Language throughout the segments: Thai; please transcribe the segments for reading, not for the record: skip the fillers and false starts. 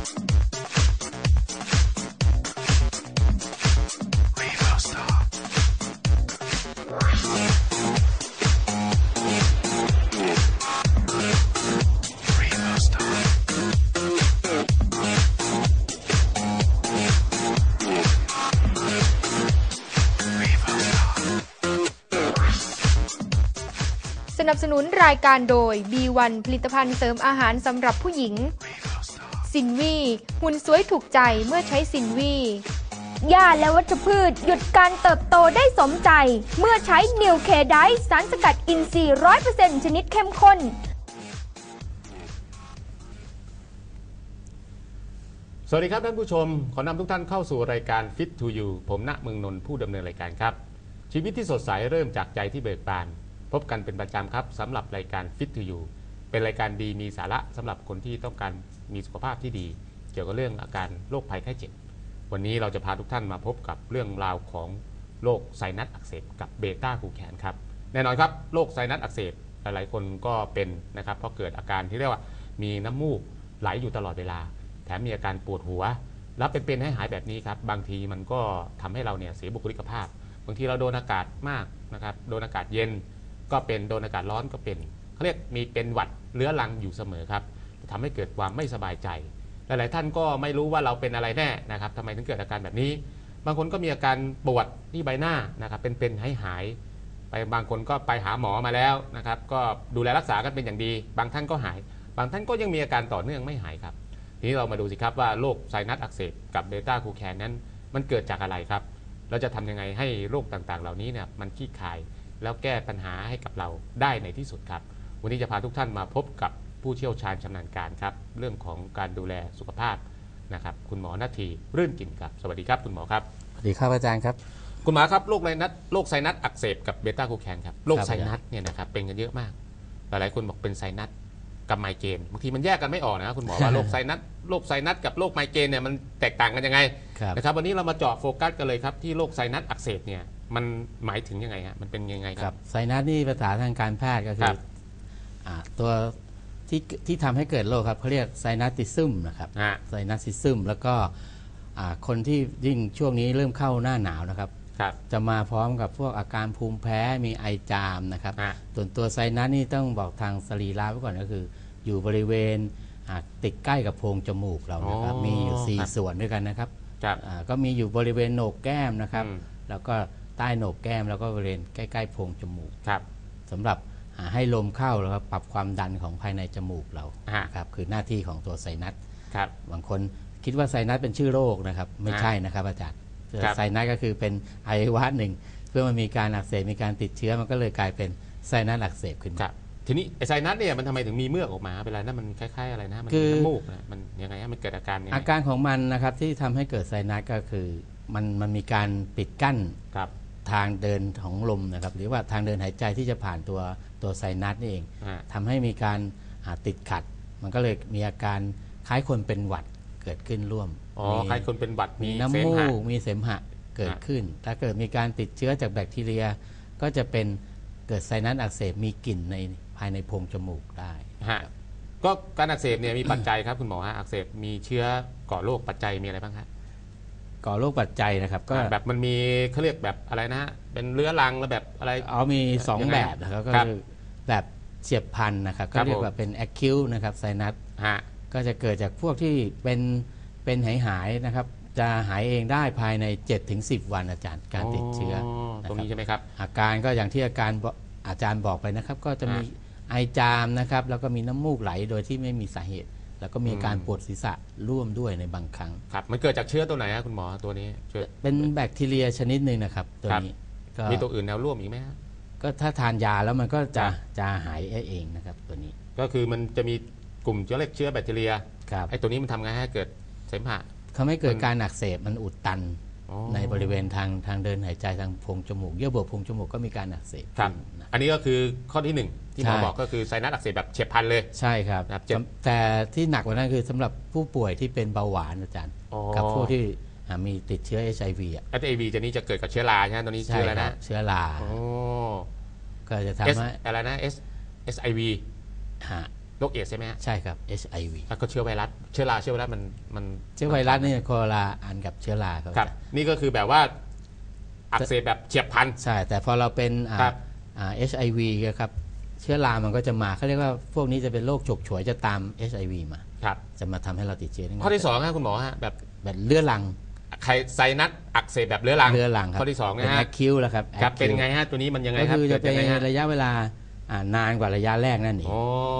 สนับสนุนรายการโดย B1 ผลิตภัณฑ์เสริมอาหารสำหรับผู้หญิงซินวีหุ่นสวยถูกใจเมื่อใช้ซินวีหญ้าและวัชพืชหยุดการเติบโตได้สมใจเมื่อใช้นิวเคไดซ์สารสกัดอินทรีย์ 100% ชนิดเข้มข้นสวัสดีครับท่านผู้ชมขอนำทุกท่านเข้าสู่รายการ Fit to You ผมณเมืองนนท์ผู้ดำเนินรายการครับชีวิตที่สดใสเริ่มจากใจที่เบิกบานพบกันเป็นประจำครับสำหรับรายการ Fit to You เป็นรายการดีมีสาระสำหรับคนที่ต้องการมีสุขภาพที่ดีเกี่ยวกับเรื่องอาการโรคภัยไข้เจ็บวันนี้เราจะพาทุกท่านมาพบกับเรื่องราวของโรคไซนัสอักเสบกับเบต้ากูแคนครับแน่นอนครับโรคไซนัสอักเสบหลายๆคนก็เป็นนะครับเพราะเกิดอาการที่เรียกว่ามีน้ำมูกไหลอยู่ตลอดเวลาแถมมีอาการปวดหัวแล้วเป็นให้หายแบบนี้ครับบางทีมันก็ทำให้เราเนี่ยเสียบุคลิกภาพบางทีเราโดนอากาศมากนะครับโดนอากาศเย็นก็เป็นโดนอากาศร้อนก็เป็นเขาเรียกมีเป็นหวัดเรื้อรังอยู่เสมอครับทำให้เกิดความไม่สบายใจหลายๆท่านก็ไม่รู้ว่าเราเป็นอะไรแน่นะครับทำไมถึงเกิดอาการแบบนี้บางคนก็มีอาการปวดที่ใบหน้านะครับเป็นให้หายไปบางคนก็ไปหาหมอมาแล้วนะครับก็ดูแลรักษากันเป็นอย่างดีบางท่านก็หายบางท่านก็ยังมีอาการต่อเนื่องไม่หายครับทีนี้เรามาดูสิครับว่าโรคไซนัสอักเสบกับเบต้ากูแคนนั้นมันเกิดจากอะไรครับเราจะทำยังไงให้โรคต่างๆเหล่านี้เนี่ยมันคลี่คลายแล้วแก้ปัญหาให้กับเราได้ในที่สุดครับวันนี้จะพาทุกท่านมาพบกับผู้เชี่ยวชาญชำนาญการครับเรื่องของการดูแลสุขภาพนะครับคุณหมอณัฐีรื่นกลิ่นครับสวัสดีครับคุณหมอครับสวัสดีครับอาจารย์ครับคุณหมอครับโรคไซนัสอักเสบกับเบต้ากูแคนครับโรคไซนัสเนี่ยนะครับเป็นกันเยอะมากหลายๆคนบอกเป็นไซนัสกับไมเกรนบางทีมันแยกกันไม่ออกนะคุณหมอว่าโรคไซนัสกับโรคไมเกรนเนี่ยมันแตกต่างกันยังไงนะครับวันนี้เรามาเจาะโฟกัสกันเลยครับที่โรคไซนัสอักเสบเนี่ยมันหมายถึงยังไงฮะมันเป็นยังไงครับไซนัสนี่ภาษาทางการแพทย์ก็คือตัวที่ทำให้เกิดโรคครับเขาเรียกไซนัสติซึมนะครับไซนัสติซึมแล้วก็คนที่ยิ่งช่วงนี้เริ่มเข้าหน้าหนาวนะครับจะมาพร้อมกับพวกอาการภูมิแพ้มีไอจามนะครับส่วนตัวไซนัสนี่ต้องบอกทางสรีระไว้ก่อนก็คืออยู่บริเวณติดใกล้กับโพรงจมูกเรานะครับมีอยู่4ส่วนด้วยกันนะครับก็มีอยู่บริเวณโหนกแก้มนะครับแล้วก็ใต้โหนกแก้มแล้วก็บริเวณใกล้ๆโพรงจมูกสำหรับให้ลมเข้าแล้วก็ปรับความดันของภายในจมูกเราครับคือหน้าที่ของตัวไซนัสบางคนคิดว่าไซนัสเป็นชื่อโรคนะครับไม่ใช่นะครับอาจารย์ไซนัสก็คือเป็นอวัยวะหนึ่งเพื่อมันมีการอักเสบมีการติดเชื้อมันก็เลยกลายเป็นไซนัสอักเสบขึ้นทีนี้ไซนัสเนี่ยมันทำไมถึงมีเมือกออกมาเวลานั้นมันคล้ายๆอะไรนะมันน้ำมูกนะมันยังไงมันเกิดอาการยังไงอาการของมันนะครับที่ทำให้เกิดไซนัสก็คือมันมีการปิดกั้นทางเดินของลมนะครับหรือว่าทางเดินหายใจที่จะผ่านตัวไซนัสนี่เองทำให้มีการติดขัดมันก็เลยมีอาการคล้ายคนเป็นหวัดเกิดขึ้นร่วมคล้ายคนเป็นหวัดมีน้ำมูกมีเสมหะเกิดขึ้นถ้าเกิดมีการติดเชื้อจากแบคทีเรียก็จะเป็นเกิดไซนัสอักเสบมีกลิ่นในภายในโพรงจมูกได้ก็การอักเสบเนี่ยมีปัจจัยครับคุณหมอฮะอักเสบมีเชื้อก่อโรคปัจจัยมีอะไรบ้างครับก่อโรคปัจจัยนะครับก็แบบมันมีเขาเรียกแบบอะไรนะเป็นเรื้อรังแล้วแบบอะไรมี2แบบนะครับก็คือแบบเฉียบพลันนะครับก็เรียกว่าเป็น acute นะครับไซนัสก็จะเกิดจากพวกที่เป็นหายนะครับจะหายเองได้ภายใน 7-10 วันอาจารย์การติดเชื้อตรงนี้ใช่ไหมครับอาการก็อย่างที่อาจารย์บอกไปนะครับก็จะมีไอจามนะครับแล้วก็มีน้ำมูกไหลโดยที่ไม่มีสาเหตุแล้วก็มีการปวดศีรษะร่วมด้วยในบางครั้งครับมันเกิดจากเชื้อตัวไหนครับคุณหมอตัวนี้เป็นแบคทีเรียชนิดหนึ่งนะครับตัวนี้มีตัวอื่นแนวร่วมอีกไหมก็ถ้าทานยาแล้วมันก็จะหายเองนะครับตัวนี้ก็คือมันจะมีกลุ่มเชื้อแบคทีเรียไอตัวนี้มันทำไงให้เกิดเสมหะเขาไม่เกิดการอักเสบมันอุดตันในบริเวณทางเดินหายใจทางโพรงจมูกเยื่อบุโพรงจมูกก็มีการอักเสบอันนี้ก็คือข้อที่1ที่หมอบอกก็คือไซนัสอักเสบแบบเฉียบพลันเลยใช่ครับแต่ที่หนักกว่านั้นคือสำหรับผู้ป่วยที่เป็นเบาหวานอาจารย์กับผู้ที่มีติดเชื้อ HIV HIV จะนี้จะเกิดกับเชื้อราใช่ไหมตัวนี้เชื้ออะไรนะเชื้อราก็จะทำให้อะไรนะ SIV โรคเอดส์ใช่ไหมฮะใช่ครับ HIV แล้วก็เชื้อไวรัสเชื้อรามันเชื้อไวรัสนี่คนละอันกับเชื้อราครับนี่ก็คือแบบว่าอักเสบแบบเฉียบพลันใช่แต่พอเราเป็นHIV ครับเชื้อรามันก็จะมาเขาเรียกว่าพวกนี้จะเป็นโรคฉกฉวยจะตาม HIV มาครับจะมาทำให้เราติดเชื้อข้อที่2ครับคุณหมอฮะแบบเรื้อรังไซนัสอักเสบแบบเรื้อรังครับข้อที่2นะฮะแอคคิวแล้วครับเป็นไงฮะตัวนี้มันยังไงครับก็คือจะเป็นระยะเวลานานกว่าระยะแรกนั่นเอง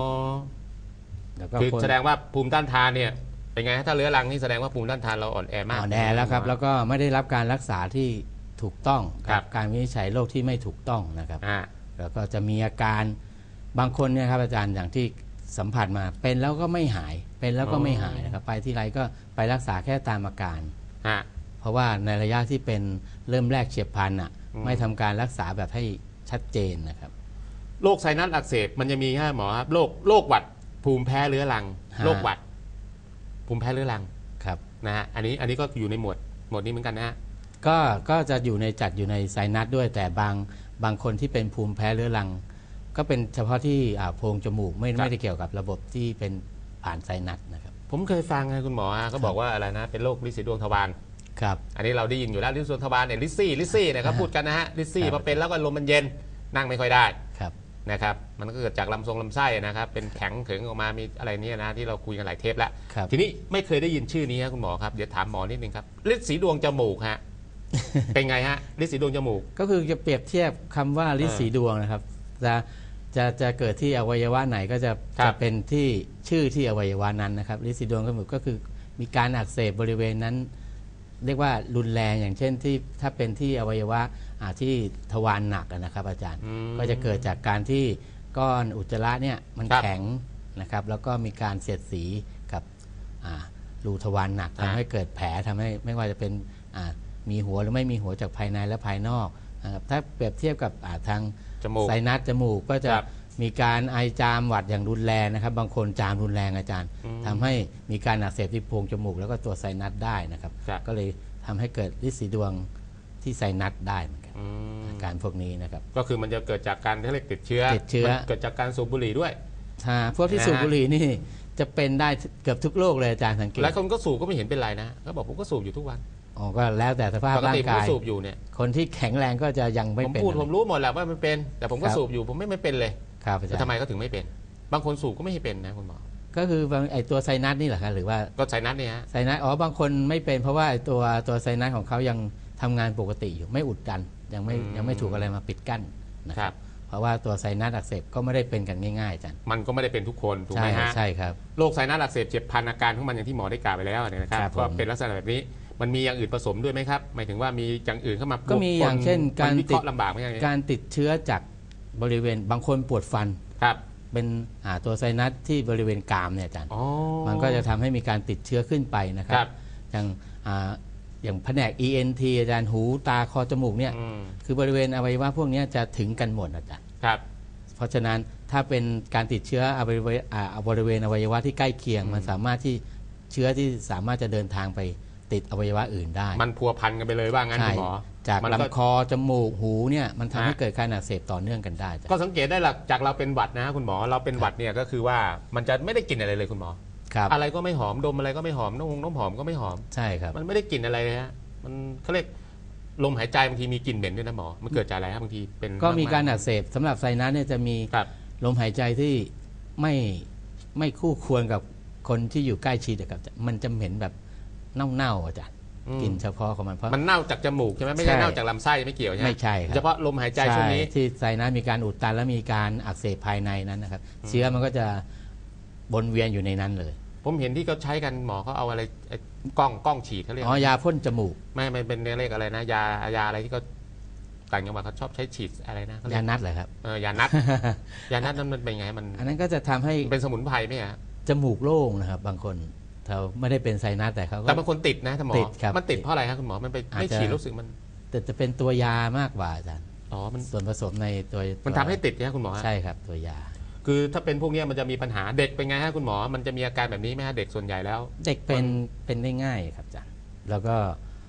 คือแสดงว่าภูมิต้านทานเนี่ยเป็นไงถ้าเรื้อรังนี่แสดงว่าภูมิต้านทานเราอ่อนแอมากอ่อนแอแล้วครับแล้วก็ไม่ได้รับการรักษาที่ถูกต้องกับการวินิจฉัยโรคที่ไม่ถูกต้องนะครับแล้วก็จะมีอาการบางคนเนี่ยครับอาจารย์อย่างที่สัมผัสมาเป็นแล้วก็ไม่หายเป็นแล้วก็ไม่หายนะครับไปที่ไรก็ไปรักษาแค่ตามอาการเพราะว่าในระยะที่เป็นเริ่มแรกเฉียบพลันไม่ทำการรักษาแบบให้ชัดเจนนะครับโรคไซนัสอักเสบมันจะมีฮะหมอครับโรคหวัดภูมิแพ้เรื้อรังโรคหวัดภูมิแพ้เรื้อรังครับนะฮะอันนี้ก็อยู่ในหมวดนี้เหมือนกันนะฮะก็จะจัดอยู่ในไซนัสด้วยแต่บางคนที่เป็นภูมิแพ้เรื้อรังก็เป็นเฉพาะที่โพรงจมูกไม่ได้เกี่ยวกับระบบที่เป็นผ่านไซนัสนะครับผมเคยฟังไงคุณหมอก็บอกว่าอะไรนะเป็นโรคลินสีดวงทวารครับอันนี้เราได้ยินอยู่แล้วลินสีดวงทวารเนี่ยลิซี่เนี่ยเขาพูดกันนะฮะลิซี่พอเป็นแล้วก็ลมมันเย็นนั่งไม่ค่อยได้นะครับมันก็เกิดจากลำไส้นะครับเป็นแข็งถึงออกมามีอะไรเนี่ยนะที่เราคุยกันหลายเทปแล้วทีนี้ไม่เคยได้ยินชื่อนี้ครับคุณหมอครับเดี๋ยวถามหมอนิดนึงครับลินสีดวงจมูกฮะเป็นไงฮะลินสีดวงจมูกก็คือจะเปรียบเทียบคำว่าลินสีดวงนะครับจะเกิดที่อวัยวะไหนก็จะเป็นที่ชื่อที่อวัยวะนั้นนะครับลินสีดวงจมูกก็คือมีการอักเสบบริเวณนั้นเรียกว่ารุนแรงอย่างเช่นที่ถ้าเป็นที่อวัยวะที่ทวารหนักนะครับอาจารย์ก็จะเกิดจากการที่ก้อนอุจจาระเนี่ยมันแข็งนะครับแล้วก็มีการเสียดสีกับรูทวารหนักทำให้เกิดแผลทำให้ไม่ว่าจะเป็นมีหัวหรือไม่มีหัวจากภายในและภายนอกนะครับถ้าเปรียบเทียบกับทางไซนัสจมูกก็จะมีการไอจามหวัดอย่างรุนแรงนะครับบางคนจามรุนแรงอาจารย์ทำให้มีการอักเสบที่โพรงจมูกแล้วก็ตัวไซนัสได้นะครับก็เลยทำให้เกิดลินสีดวงที่ไซนัสได้เหมือนกันอาการพวกนี้นะครับก็คือมันจะเกิดจากการที่เรียกติดเชื้อเกิดจากการสูบบุหรี่ด้วยพวกที่สูบบุหรี่นี่จะเป็นได้เกือบทุกโรคเลยอาจารย์สังเกตหลายคนก็สูบก็ไม่เห็นเป็นไรนะก็บอกผมก็สูบอยู่ทุกวันก็แล้วแต่สภาพร่างกายสูบอยู่เนี่ยคนที่แข็งแรงก็จะยังไม่เป็นผมรู้หมดแหละว่ามันเป็นแต่ผมก็สูบอยู่ผมไม่เป็นเลยครับแต่ทำไมก็ถึงไม่เป็นบางคนสูบก็ไม่ให้เป็นนะคุณหมอก็คือไอตัวไซนัสนี่แหละครับหรือว่าก็ไซนัสเนี่ยฮะไซนัสบางคนไม่เป็นเพราะว่าตัวไซนัสของเขายังทำงานปกติอยู่ไม่อุดตันยังไม่ถูกอะไรมาปิดกั้นนะครับเพราะว่าตัวไซนัสอักเสบก็ไม่ได้เป็นกันง่ายๆอาจารย์มันก็ไม่ได้เป็นทุกคนถูกไหมฮะใช่ครับโรคไซนัสอักเสบเฉียบพลันอาการของมันอย่างที่หมอได้กล่าวไปแล้วนะครับก็เป็นลักษณะแบบนี้มันมีอย่างอื่นผสมด้วยไหมครับหมายถึงว่ามีอย่างอื่นเข้ามาก็มีอย่างเช่นการติดลำบากไหมการติดเชื้อจากบริเวณบางคนปวดฟันเป็นตัวไซนัสที่บริเวณกรามเนี่ยอาจารย์มันก็จะทำให้มีการติดเชื้อขึ้นไปนะครับอย่างแผนก ENT อาจารย์หูตาคอจมูกเนี่ยคือบริเวณอวัยวะพวกนี้จะถึงกันหมดอาจารย์เพราะฉะนั้นถ้าเป็นการติดเชื้อบริเวณอวัยวะที่ใกล้เคียงมันสามารถที่เชื้อที่สามารถจะเดินทางไปติดอวัยวะอื่นได้มันพัวพันกันไปเลยว่างั้นคุณหมอจากลำคอจมูกหูเนี่ยมันทำให้เกิดการอักเสบต่อเนื่องกันได้ก็สังเกตได้หลักจากเราเป็นหวัดนะคุณหมอเราเป็นหวัดเนี่ยก็คือว่ามันจะไม่ได้กลิ่นอะไรเลยคุณหมออะไรก็ไม่หอมดมอะไรก็ไม่หอมน้ำหอมก็ไม่หอมใช่ครับมันไม่ได้กลิ่นอะไรเลยฮะมันเขาเรียกลมหายใจบางทีมีกลิ่นเหม็นด้วยนะหมอมันเกิดจากอะไรครับบางทีเป็นก็มีการอักเสบสำหรับไซนัสเนี่ยจะมีลมหายใจที่ไม่คู่ควรกับคนที่อยู่ใกล้ชิดกับมันจะเหม็นแบบเน่าๆอาจารย์กลิ่นเฉพาะของมันเพราะมันเน่าจากจมูกใช่ไหมไม่ใช่เน่าจากลำไส้ไม่เกี่ยวใช่ไหมไม่ใช่ครับเฉพาะลมหายใจช่วงนี้ที่ไซนัสมีการอุดตันและมีการอักเสบภายในนั้นนะครับเชื้อมันก็จะวนเวียนอยู่ในนั้นเลยผมเห็นที่เขาใช้กันหมอเขาเอาอะไรกล้องฉีดเขาเรียกยาพ่นจมูกไม่เป็นเรียกอะไรนะยาอะไรที่เขาต่างจังหวัดเขาชอบใช้ฉีดอะไรนะยานัดเหรอครับยานัดนั้นมันเป็นไงมันอันนั้นก็จะทำให้เป็นสมุนไพรไหมฮะจมูกโล่งนะครับบางคนเขาไม่ได้เป็นไซนัสแต่เขาแต่บางคนติดนะท่านหมอมันติดเพราะอะไรครับคุณหมอมันไปไม่ฉีดรู้สึกมันแต่จะเป็นตัวยามากกว่าอาจารย์มันส่วนผสมในตัวมันทำให้ติดนะคุณหมอใช่ครับตัวยาคือถ้าเป็นพวกนี้มันจะมีปัญหาเด็กเป็นไงฮะคุณหมอมันจะมีอาการแบบนี้ไหมฮะเด็กส่วนใหญ่แล้วเด็กเป็นได้ง่ายครับอาจารย์แล้วก็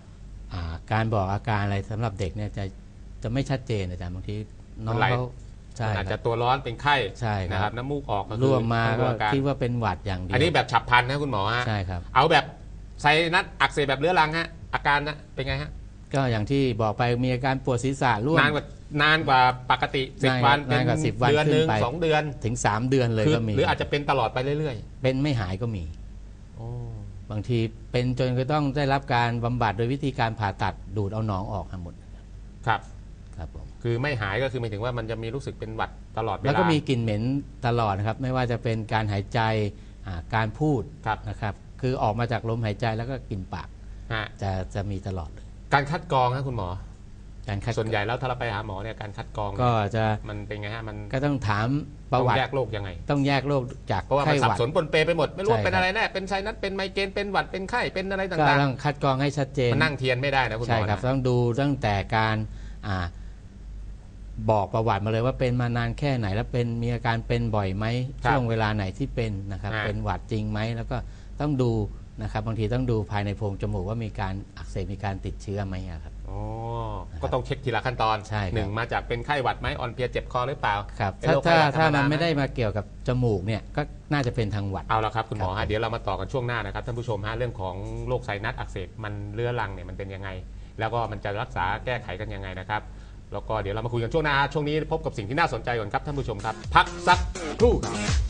การบอกอาการอะไรสำหรับเด็กเนี่ยจะไม่ชัดเจนอาจารย์บางทีน้องเขาใช่อาจจะตัวร้อนเป็นไข้ใช่ครับนะครับน้ำมูกออกก็คือร่วมมาต้องก็ดูอาการคิดว่าเป็นหวัดอย่างเดียวอันนี้แบบฉับพลันนะคุณหมอฮะใช่ครับเอาแบบไซนัสอักเสบแบบเรื้อรังฮะอาการนะเป็นไงฮะก็อย่างที่บอกไปมีอาการปวดศีรษะร่วมนานกว่าปกติ10 วันเป็นนานกว่า10 วันเดือนหนึ่งขึ้นไป 2 เดือนถึง 3 เดือนเลยคือก็มีหรืออาจจะเป็นตลอดไปเรื่อยเป็นไม่หายก็มีๆโอ้บางทีเป็นจนก็ต้องได้รับการบำบัดโดยวิธีการผ่าตัดดูดเอาหนองออกทั้งหมดครับครับผมคือไม่หายก็คือหมายถึงว่ามันจะมีรู้สึกเป็นหวัดตลอดเวลาแล้วก็มีกลิ่นเหม็นตลอดนะครับไม่ว่าจะเป็นการหายใจการพูดครับนะครับคือออกมาจากลมหายใจแล้วก็กลิ่นปากฮะจะมีตลอดเลยการคัดกรองฮะคุณหมอการคัดส่วนใหญ่แล้วถ้าเราไปหาหมอเนี่ยการคัดกรองก็จะมันเป็นไงฮะมันก็ต้องถามปต้ระองวัติแยกโรคยังไงต้องแยกโรคจากเพราะว่าไข้มันหสับวัดสนปนเปไปหมดไม่รู้ใช่ว่าเป็นครับอะไรแน่เป็นไซนัสเป็นไมเกรนเป็นหวัดเป็นไข้เป็นอะไรก็ต่างต้องคัดกรองให้ชัดเจๆนมันนั่งเทียนไม่ได้นะคุณหมใช่อครับนะต้องดูตั้งแต่การบอกประวัติมาเลยว่าเป็นมานานแค่ไหนแล้วเป็นมีอาการเป็นบ่อยไหมช่วงเวลาไหนที่เป็นนะครับเป็นหวัดจริงไหมแล้วก็ต้องดูนะครับบางทีต้องดูภายในโพรงจมูกว่ามีการอักเสบมีการติดเชื้อไหมครับอ๋อก็ต้องเช็คทีละขั้นตอนใช่ครับหนึ่งมาจากเป็นไข้หวัดไหมอ่อนเพลียเจ็บคอหรือเปล่าครับเป็นโรคถ้าธรรมันไม่ได้หมาเกี่ยวกับจมูกเนี่ยก็น่าจะเป็นทางหวัดเอาละครับคุณหมอครัฮะบเดี๋ยวเรามาต่อกันช่วงหน้านะครับท่านผู้ชมฮะเรื่องของโรคไซนัสอักเสบมันเรื้อรังเนี่ยมันเป็นยังไง แล้วก็มันจะรักษาแก้ไขกันยังไงนะครับแล้วก็เดี๋ยวเรามาคุยกันช่วงหน้าช่วงนี้พบกับสิ่งที่น่าสนใจก่อนครับท่านผู้ชมครับพักสักครู่ครับ